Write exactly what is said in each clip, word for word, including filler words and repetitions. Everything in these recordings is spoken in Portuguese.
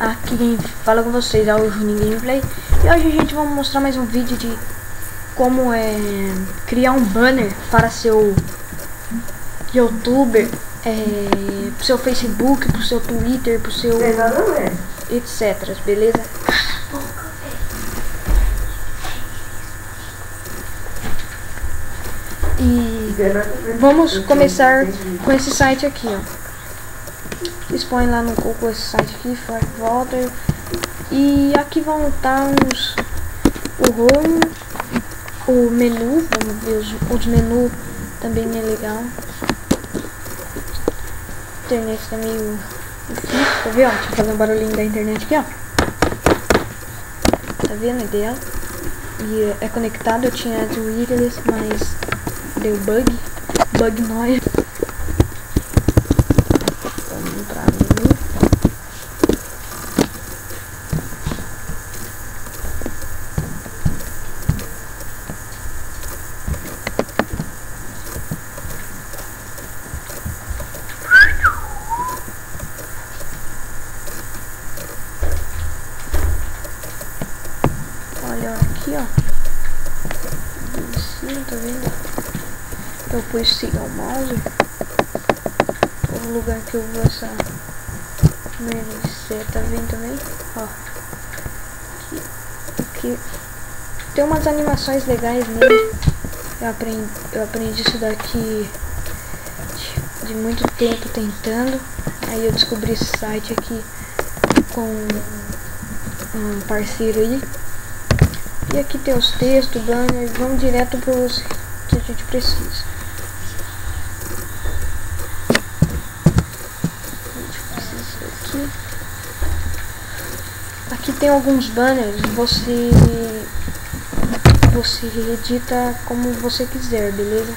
Aqui quem fala com vocês é o Juninho Gameplay. E hoje a gente vai mostrar mais um vídeo de como é criar um banner para seu youtuber, é, pro seu Facebook, pro seu Twitter, pro seu etc, beleza? E vamos começar com esse site aqui, ó. Vocês põem lá no Google esse site aqui, volta. E aqui vão estar uns, o home, o menu, vamos ver os, os menus também é legal. A internet tá meio difícil, tá vendo? Deixa eu fazer um barulhinho da internet aqui, ó. Tá vendo a ideia? E é conectado, eu tinha as wireless, mas deu bug, bug noise. Vamos entrar no menu. Olha aqui, ó. Sim, tá vendo? Eu pus siga o mouse. O lugar que eu vou essa merda, tá vendo também? Ó. Aqui, aqui. Tem umas animações legais nele. Eu aprendi, eu aprendi isso daqui de, de muito tempo tentando. Aí eu descobri esse site aqui com um parceiro aí. E aqui tem os textos, banners, vamos direto para os que a gente precisa. A gente precisa aqui. Aqui tem alguns banners, você você edita como você quiser, beleza?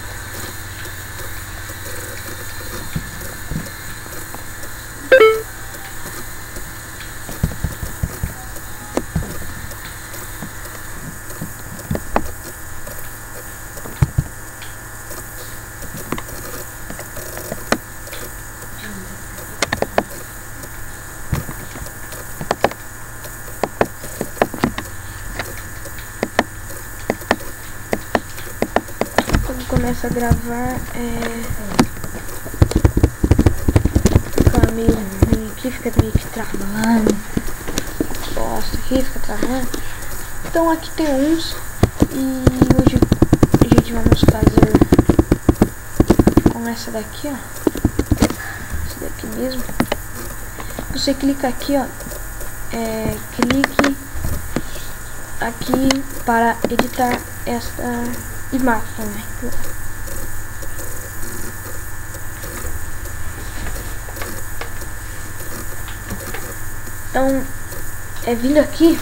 Começa a gravar, é... fica meio ruim aqui, fica meio que travando, bosta aqui, fica travando. Então aqui tem uns, e hoje a gente vamos fazer com essa daqui, ó, essa daqui mesmo. Você clica aqui, ó, é, clique aqui para editar esta imagem, né? Então, é vindo aqui,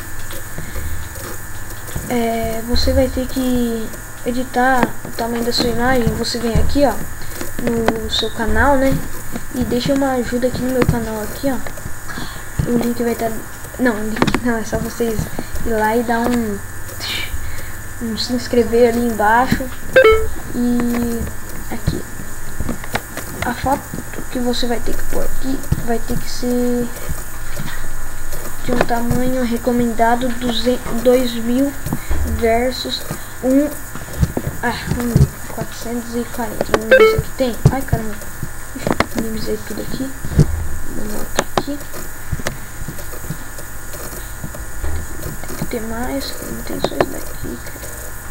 é, você vai ter que editar o tamanho da sua imagem. Você vem aqui, ó, no seu canal, né? E deixa uma ajuda aqui no meu canal aqui, ó. O link vai estar, não, o link não, é só vocês ir lá e dar um Um se inscrever ali embaixo. E aqui a foto que você vai ter que pôr aqui vai ter que ser de um tamanho recomendado dois mil versus um ah, um quatrocentos e quarenta. Vamos ver se aqui tem. Ai caramba, minimizei tudo aqui. Vou botar aqui. Tem que ter mais, não tem só isso daqui, cara.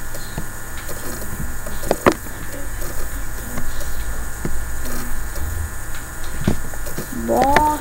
Boss.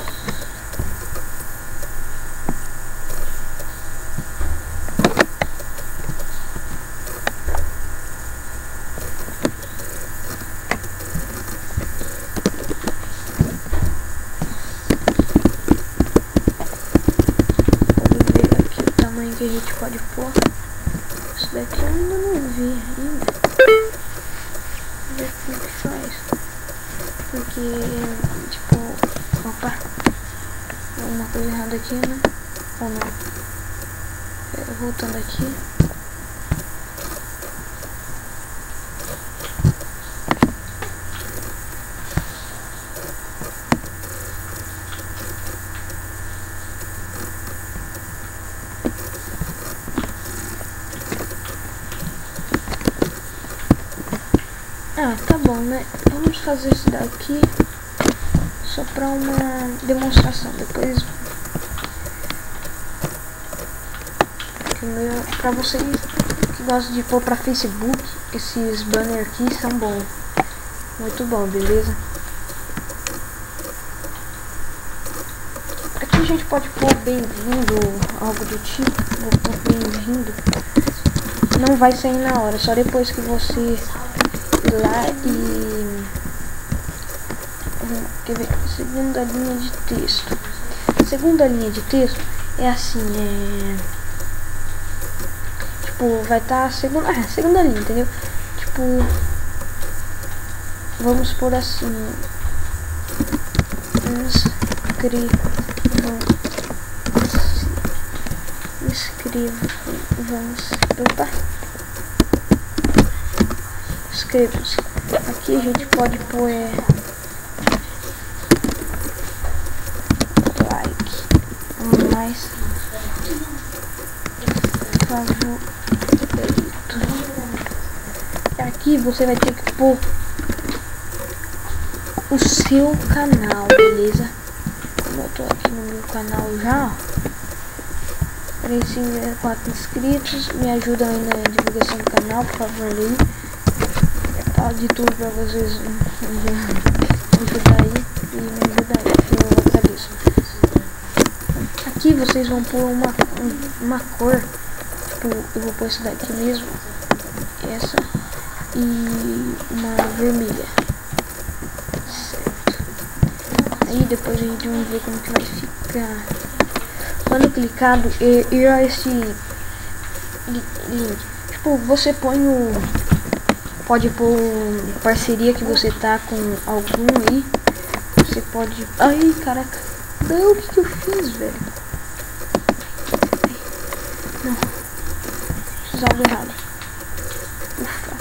Vamos ver aqui o tamanho que a gente pode pôr. Isso daqui eu ainda não vi ainda. Vamos ver como que faz. Porque, tipo, opa, alguma coisa errada aqui, né? Ou não? Pera, voltando aqui. Ah, tá bom, né? Vamos fazer isso daqui só pra uma demonstração. Depois, primeiro, pra vocês que gostam de pôr pra Facebook, esses banners aqui são bons. Muito bom, beleza? Aqui a gente pode pôr bem-vindo, algo do tipo. Vou pôr bem-vindo. Não vai sair na hora, só depois que você ir lá e... Quer ver? Segunda linha de texto. Segunda linha de texto é assim, é... Tipo, vai estar tá segunda... Ah, segunda linha, entendeu? Tipo... Vamos por assim... Inscrevam... Inscrevam-se... Opa! Inscrevam-se. Aqui a gente pode pôr... É... mais favorito. Aqui você vai ter que pôr o seu canal, beleza? Como eu tô aqui no meu canal já, três cinco quatro inscritos, me ajudam aí na divulgação do canal, por favor, aí. Falo de tudo pra vocês me ajudar aí e me ajudar aí, que eu agradeço. Aqui vocês vão pôr uma, uma cor, tipo, eu vou pôr essa daqui mesmo, essa, e uma vermelha, certo? Aí depois a gente vai ver como que vai ficar. Quando clicado, ir a esse link, tipo, você põe o, pode pôr parceria que você tá com algum aí, você pode, ai caraca, não, o que que eu fiz, velho? Não, fiz algo errado. Ufa.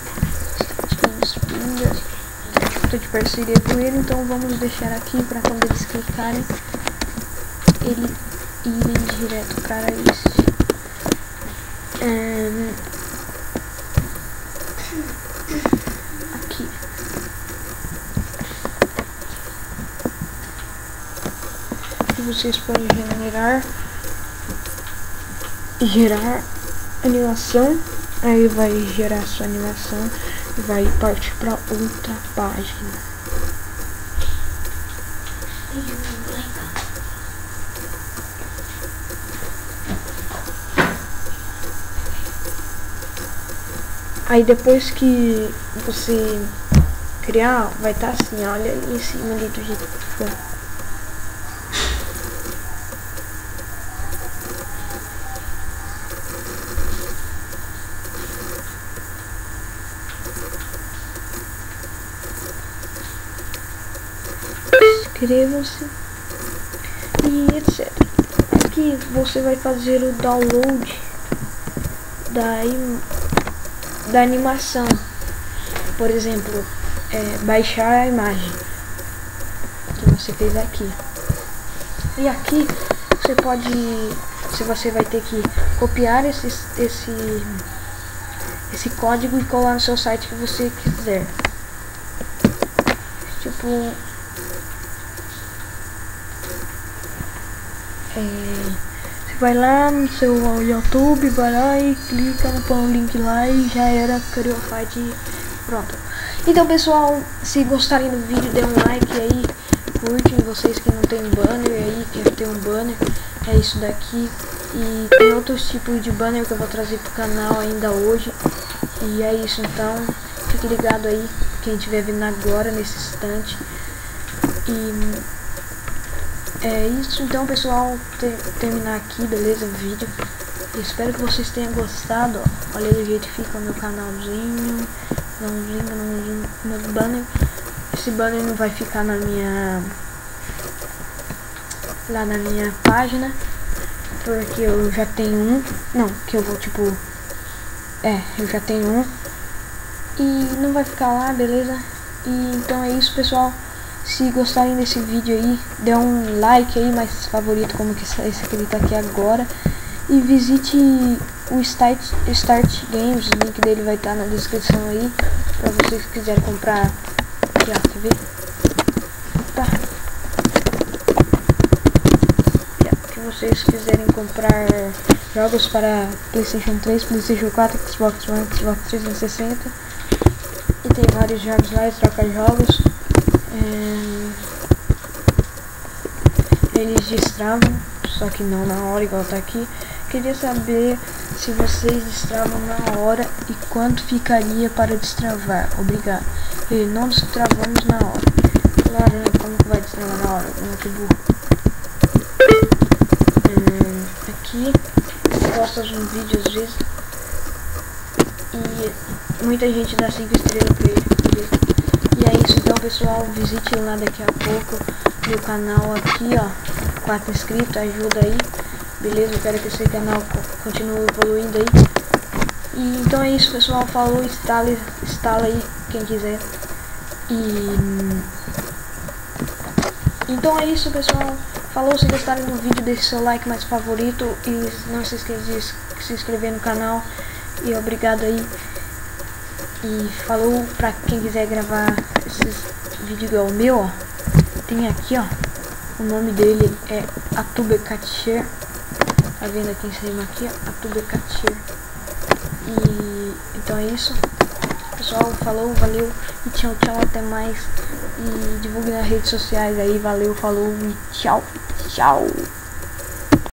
Estou de parceria com ele, então vamos deixar aqui para quando eles clicarem, ele irem direto para este. Um, aqui. E vocês podem generar. Gerar animação, aí vai gerar sua animação e vai partir para outra página. Aí depois que você criar, vai estar tá assim, olha ali em cima ali do jeito que for. Inscrevam-se e etcétera. Aqui você vai fazer o download da, da animação, por exemplo, é, baixar a imagem que você fez aqui. E aqui você pode, se você vai ter que copiar esse, esse, esse código e colar no seu site que você quiser. Tipo, É, você vai lá no seu YouTube, vai lá e clica, põe um link lá e já era, criou o site, pronto. Então pessoal, se gostarem do vídeo, dê um like aí, curtem, vocês que não tem banner aí, quer ter um banner, é isso daqui. E tem outros tipos de banner que eu vou trazer pro canal ainda hoje. E é isso, então, fique ligado aí, quem estiver vindo agora, nesse instante. E... é isso, então pessoal, ter, terminar aqui, beleza, o vídeo. Espero que vocês tenham gostado, ó. Olha do jeito que fica o meu canalzinho, nãozinho, nãozinho, meu banner. Esse banner não vai ficar na minha, lá na minha página, porque eu já tenho um, não, que eu vou tipo, é, eu já tenho um, e não vai ficar lá, beleza? E então é isso, pessoal. Se gostarem desse vídeo aí, dê um like aí, mais favorito, como que esse que ele tá aqui agora. E visite o Start, Start Games, o link dele vai estar na descrição aí. pra vocês que quiserem comprar. Aqui, ó, quer ver? Opa! Aqui, ó, que vocês quiserem comprar jogos para PlayStation três, PlayStation quatro, Xbox One, Xbox trezentos e sessenta. E tem vários jogos lá, e troca jogos. É... Eles destravam, só que não na hora, igual tá aqui. Queria saber se vocês destravam na hora e quanto ficaria para destravar. Obrigado. E não destravamos na hora. Claro, né? Como que vai destravar na hora? Não, que burro. Hum, aqui eu posto um vídeo às vezes e muita gente dá cinco estrelas pra ele, beleza? E é isso então, pessoal, visite lá daqui a pouco meu canal aqui, ó, quatro inscritos, ajuda aí, beleza? Eu quero que esse canal continue evoluindo aí. E então é isso, pessoal, falou, instala, instala aí quem quiser. E então é isso, pessoal, falou. Se gostaram do vídeo, deixe seu like mais favorito e não se esqueça de se inscrever no canal. E obrigado aí. E falou. Pra quem quiser gravar esses vídeos igual o meu, ó, tem aqui, ó, o nome dele é Atubekatcher. Tá vendo aqui em cima aqui, ó, Atubekatcher. E então é isso, pessoal, falou, valeu e tchau, tchau, até mais. E divulgue nas redes sociais aí, valeu, falou e tchau, tchau.